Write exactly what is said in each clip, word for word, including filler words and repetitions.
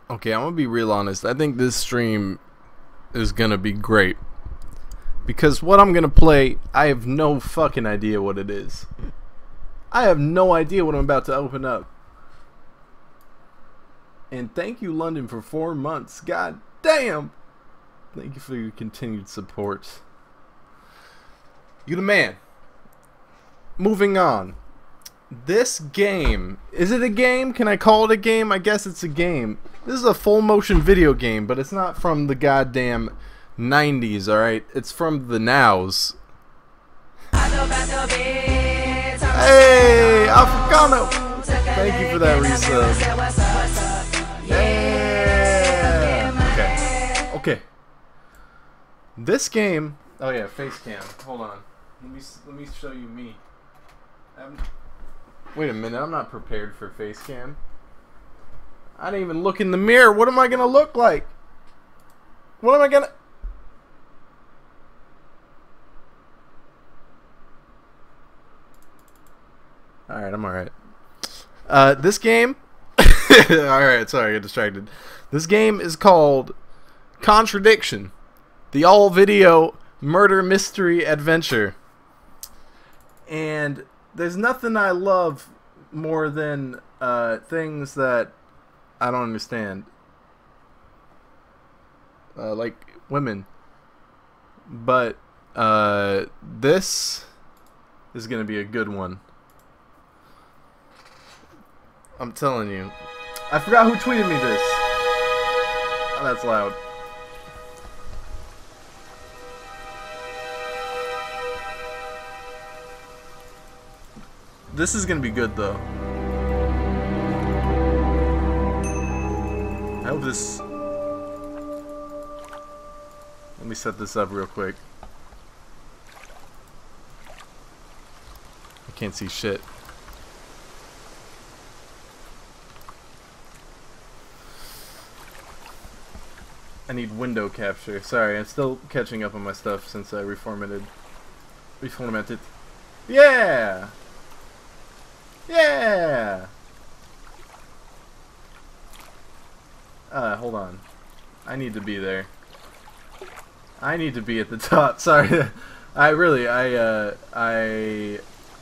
Okay, I'm gonna be real honest. I think this stream is gonna be great. Because what I'm gonna play, I have no fucking idea what it is. I have no idea what I'm about to open up. And thank you, London, for four months. God damn! Thank you for your continued support. You the man. Moving on. This game, is it a game? Can I call it a game? I guess it's a game. This is a full motion video game, but it's not from the goddamn nineties, alright? It's from the nows. Hey, Africano! Thank you for that resub. Yeah! Okay. Okay. This game... Oh yeah, face cam. Hold on. Let me, let me show you me. I'm, Wait a minute, I'm not prepared for face cam. I didn't even look in the mirror. What am I gonna look like? What am I gonna... Alright, I'm alright. Uh, this game... Alright, sorry, I got distracted. This game is called Contradiction. The all-video murder mystery adventure. And... there's nothing I love more than uh, things that I don't understand. Uh, like women. But uh, this is going to be a good one. I'm telling you. I forgot who tweeted me this. Oh, that's loud. This is gonna be good though. I hope this... Let me set this up real quick. I can't see shit. I need window capture. Sorry, I'm still catching up on my stuff since I reformatted. Reformatted. Yeah! Yeah! Uh, hold on. I need to be there. I need to be at the top. Sorry. I really, I, uh, I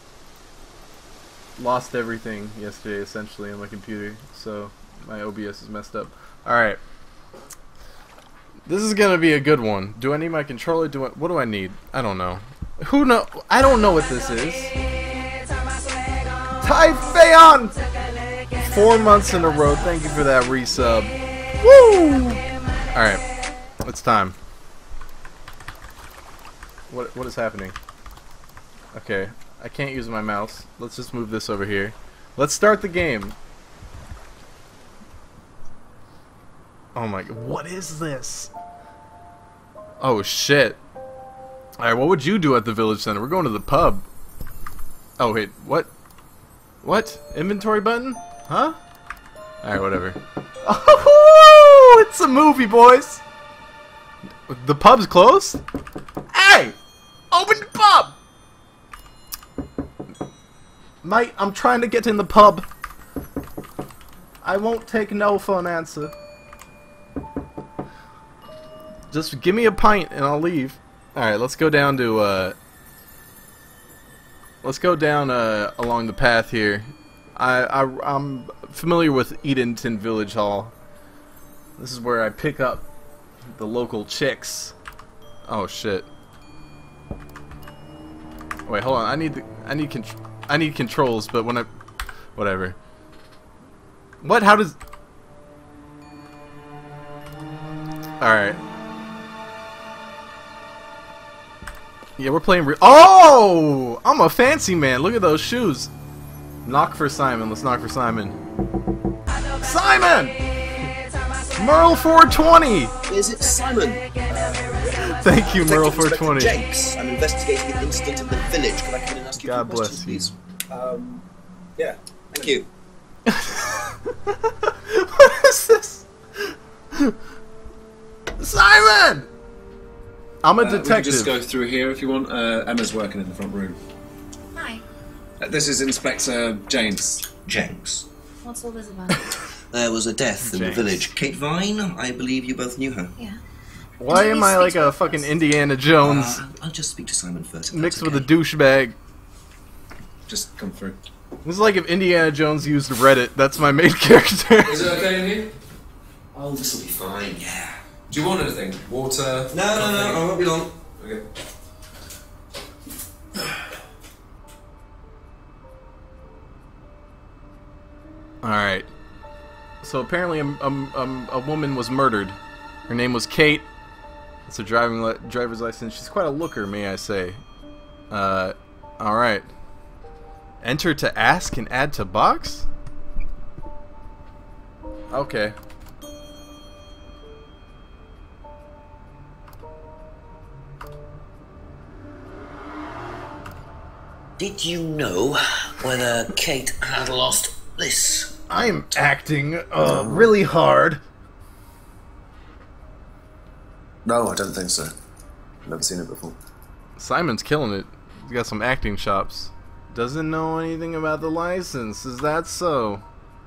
lost everything yesterday, essentially, on my computer. So, my O B S is messed up. Alright. This is gonna be a good one. Do I need my controller? Do I, what do I need? I don't know. Who know? I don't know what this is. Typhaeon! Four months in a row. Thank you for that resub. Woo! Alright. It's time. What what is happening? Okay. I can't use my mouse. Let's just move this over here. Let's start the game. Oh my god. What is this? Oh shit. Alright, what would you do at the village center? We're going to the pub. Oh wait, what? What? Inventory button? Huh? Alright, whatever. Oh, it's a movie, boys! The pub's closed? Hey! Open the pub! Mate, I'm trying to get in the pub. I won't take no for an answer. Just give me a pint and I'll leave. Alright, let's go down to, uh... Let's go down uh, along the path here. I, I, I'm familiar with Edenton Village Hall. This is where I pick up the local chicks. Oh shit! Wait, hold on. I need the, I need con I need controls, but when I, whatever. What? How does? All right. Yeah, we're playing real. Oh! I'm a fancy man. Look at those shoes. Knock for Simon. Let's knock for Simon. Simon! Merle four twenty! Is it Simon? Uh, Thank you, Merle four twenty. Jenks, I'm investigating an incident in the village. Could I come in and ask you God a question, bless you. please? Um, yeah, thank you. What is this? Simon! I'm a Uh, detective. we can just go through here if you want. Uh, Emma's working in the front room. Hi. Uh, this is Inspector James. Jenks. What's all this about? There was a death in the James. village. Kate Vine, I believe you both knew her. Yeah. Why Did am you I speak like to a her fucking first? Indiana Jones Uh, I'll just speak to Simon first. if mixed that's with a okay. douchebag? Just come through. This is like if Indiana Jones used Reddit. That's my main character. Is it okay in here? Oh, this will be fine, yeah. Do you want anything? Water? No, no, no, I coffee? won't be long. Okay. Alright. So apparently a, a, a, a woman was murdered. Her name was Kate. It's her driving li driver's license. She's quite a looker, may I say. Uh, alright. Enter to ask and add to box? Okay. Did you know whether Kate had lost this? I'm acting uh, really hard. No, I don't think so. Never seen it before. Simon's killing it. He's got some acting chops. Doesn't know anything about the license. Is that so?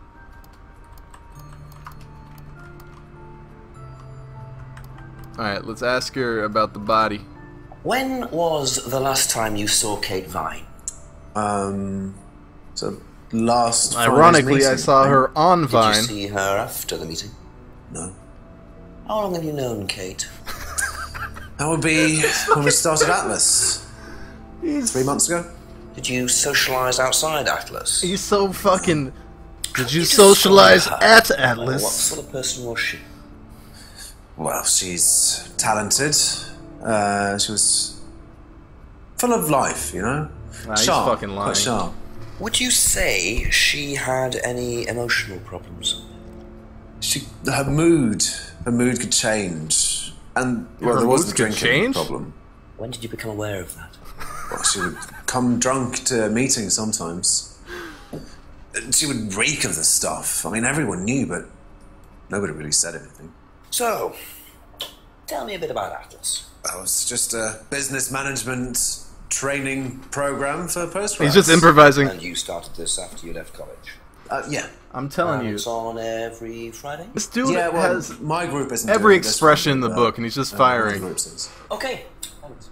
Alright, let's ask her about the body. When was the last time you saw Kate Vine? Um, so last. Ironically, Friday's I meeting, saw right? her on Did Vine. you see her after the meeting? No. How long have you known Kate? That would be when we started Atlas. He's, Three months ago? Did you socialise outside Atlas? he's so fucking... Did you Just socialize saw her. at What Atlas? sort of person was she? Well, she's talented. Uh, she was full of life, you know? Nah, he's sharp, fucking lying. quite sharp. Would you say she had any emotional problems? She, her mood, her mood could change. And, well, Her there was moods the could drinking change? problem. When did you become aware of that? Well, she would come drunk to meetings sometimes. She would reek of the stuff. I mean, everyone knew, but nobody really said anything. So, tell me a bit about Atlas. That was just a business management training program for postgrads. He's just improvising. And you started this after you left college? Uh, yeah. I'm telling And you. it's on every Friday? This dude Yeah, well, has my group isn't every doing this expression in one, the but, book, and he's just uh, firing. my group is. Okay. Thanks.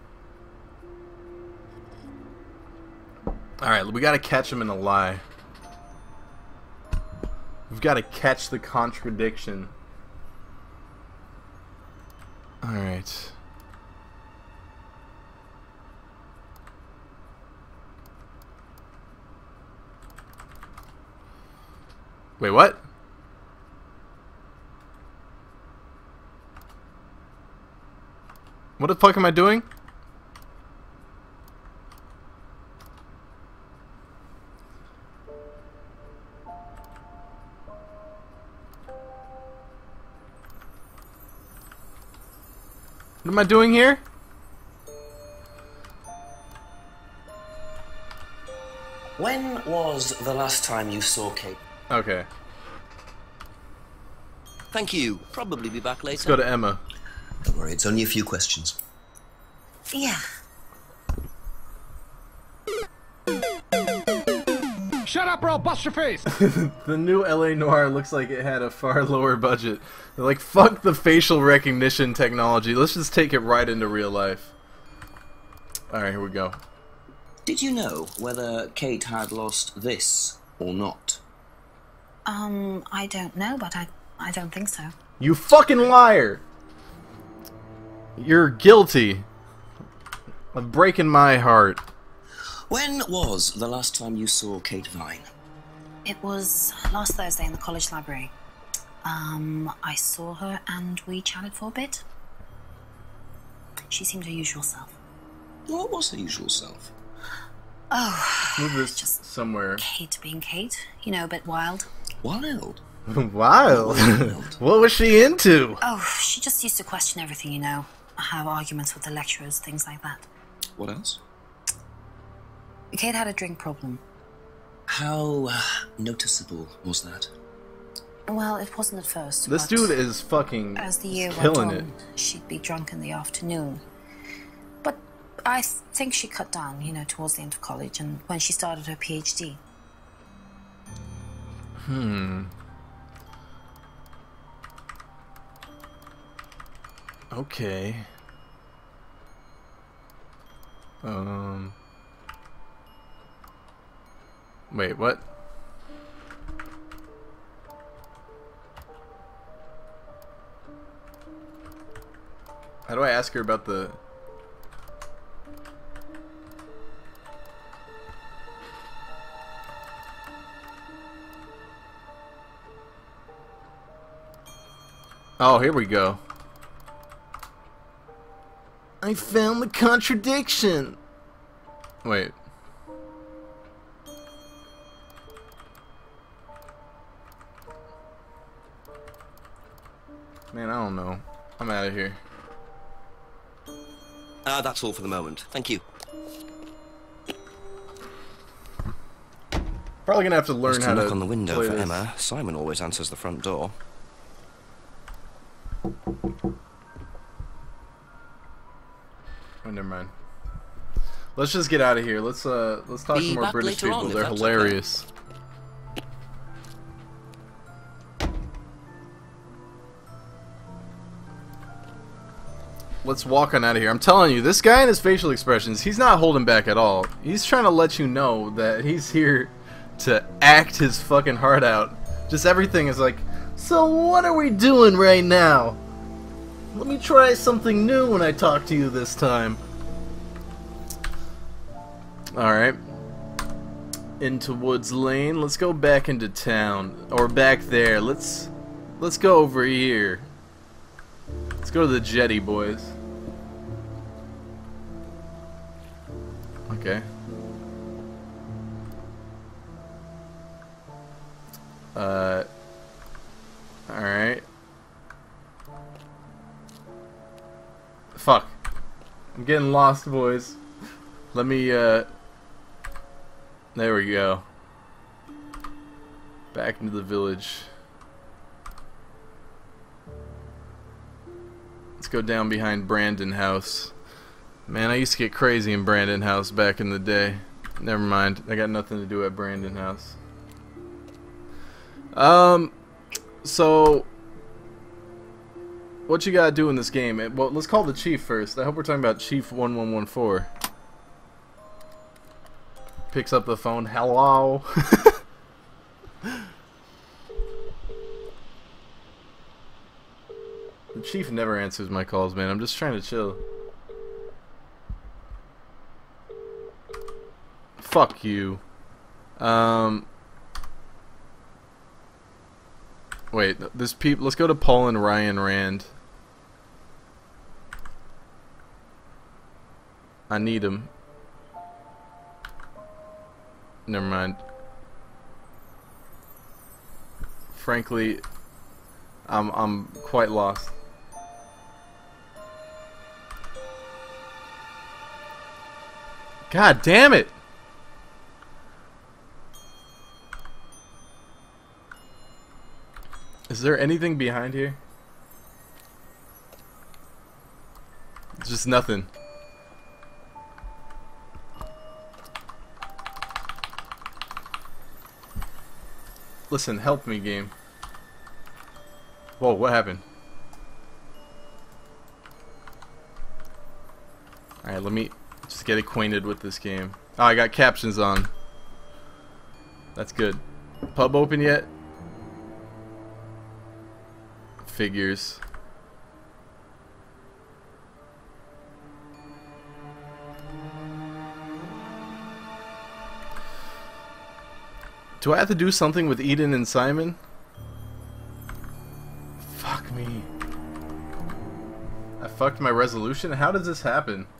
Alright, we gotta catch him in a lie. We've gotta catch the contradiction. Alright. Wait, what? What the fuck am I doing? What am I doing here? When was the last time you saw Kate? Okay, Thank you. Probably be back later. let's go to Emma. Don't worry, it's only a few questions. Yeah. Shut up or I'll bust your face! The new L A Noire looks like it had a far lower budget. They're like, fuck the facial recognition technology. Let's just take it right into real life. Alright, here we go. Did you know whether Kate had lost this or not? Um, I don't know, but I, I don't think so. You fucking liar! You're guilty of breaking my heart. When was the last time you saw Kate Vine? It was last Thursday in the college library. Um, I saw her and we chatted for a bit. She seemed her usual self. What was her usual self? Oh, Move this just somewhere. Kate being Kate. You know, a bit wild. Wild. Wild. What was she into? Oh, she just used to question everything, you know. Have arguments with the lecturers, things like that. What else? Kate had a drink problem. How uh, noticeable was that? Well, it wasn't at first. This but dude is fucking as the year went killing on, it. she'd be drunk in the afternoon. But I th- think she cut down, you know, towards the end of college and when she started her PhD. Hmm. Okay. Um. Wait, what? How do I ask her about the... Oh, here we go. I found the contradiction. Wait. Man, I don't know. I'm out of here. Ah, uh, that's all for the moment. Thank you. Probably gonna have to learn Just how to knock on the window play for this. Emma. Simon always answers the front door. Oh, never mind. Let's just get out of here. Let's uh, let's talk Be to more back British later people. on, if They're that's hilarious. Let's walk on out of here. I'm telling you, this guy and his facial expressions, he's not holding back at all. He's trying to let you know that he's here to act his fucking heart out. Just everything is like, so what are we doing right now? Let me try something new when I talk to you this time. Alright. Into Woods Lane. Let's go back into town. Or back there. Let's let's go over here. Let's go to the jetty, boys. Okay. Uh. Alright. Fuck. I'm getting lost, boys. Let me, uh. There we go. Back into the village. Let's go down behind Brandon House. Man, I used to get crazy in Brandon House back in the day. Never mind. I got nothing to do at Brandon House. Um, so what you gotta do in this game? Well, let's call the chief first. I hope we're talking about Chief one one one four. Picks up the phone. Hello. The chief never answers my calls, man. I'm just trying to chill. Fuck you. Um. Wait, this peop. Let's go to Paul and Ryan Rand. I need him. Never mind. Frankly, I'm I'm quite lost. God damn it! Is there anything behind here? It's just nothing. Listen, help me, game. Whoa, what happened? Alright, let me just get acquainted with this game. Oh, I got captions on. That's good. Pub open yet? Figures. Do I have to do something with Eden and Simon? Fuck me. I fucked my resolution? How does this happen?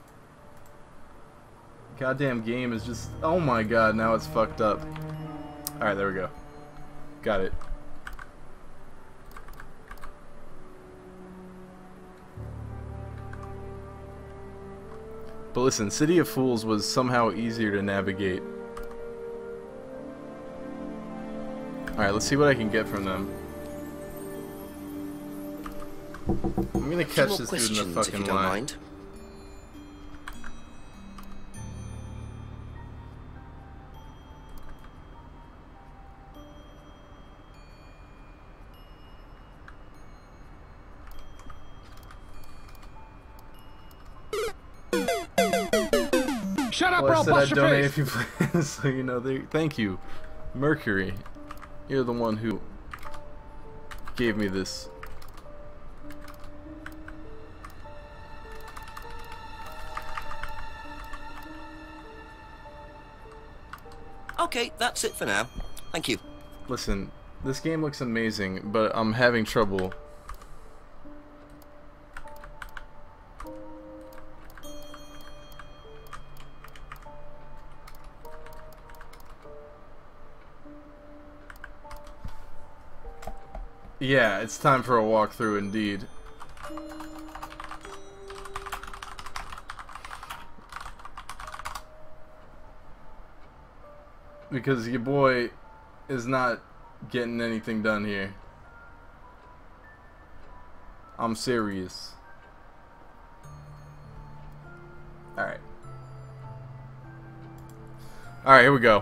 Goddamn game is just... Oh my god, now it's fucked up. Alright, there we go. Got it. But listen, City of Fools was somehow easier to navigate. Alright, let's see what I can get from them. I'm gonna catch this dude in the fucking line. Mind. up Well, or I I'll said I'd bust your donate face. if you please. So, you know, they, thank you. Mercury. You're the one who gave me this. Okay, that's it for now. Thank you. Listen, this game looks amazing, but I'm having trouble. Yeah, it's time for a walkthrough indeed. Because your boy is not getting anything done here. I'm serious. Alright. Alright, here we go.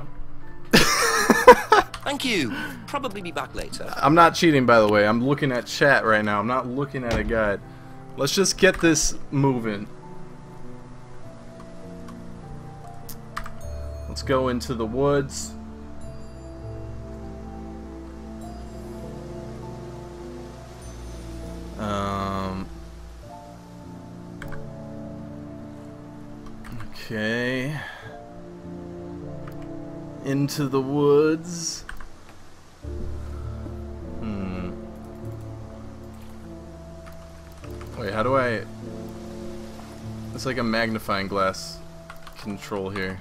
Thank you. Probably be back later. I'm not cheating, by the way. I'm looking at chat right now. I'm not looking at a guide. Let's just get this moving. Let's go into the woods. Um. Okay. Into the woods. Hmm. Wait, how do I... It's like a magnifying glass control here.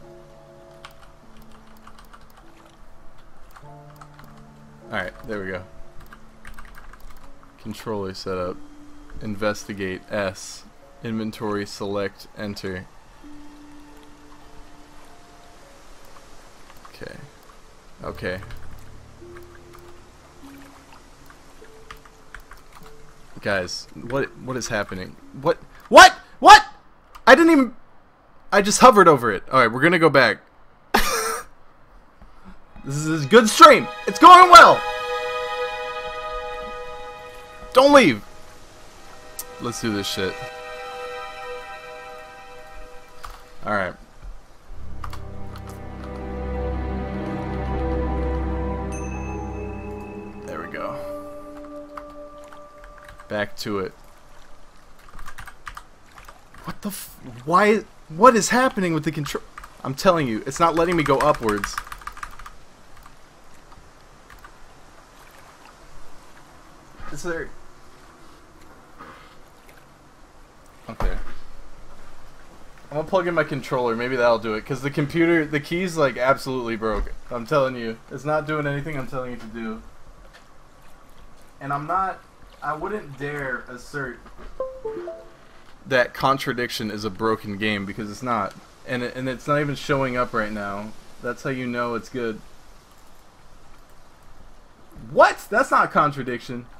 Alright, there we go. Controller setup. Investigate, S. Inventory, select, enter. Okay. Okay. Guys, what what is happening? What? What? What? I didn't even... I just hovered over it. Alright, we're gonna go back. This is a good stream. It's going well. Don't leave. Let's do this shit. Alright. There we go. Back to it. What the f- Why? What is happening with the control? I'm telling you, it's not letting me go upwards. Is there... Okay. I'm gonna plug in my controller, maybe that'll do it, because the computer, the key's like absolutely broke. I'm telling you. It's not doing anything I'm telling it to do. And I'm not... I wouldn't dare assert that Contradiction is a broken game, because it's not. And, it, and it's not even showing up right now. That's how you know it's good. What? That's not Contradiction.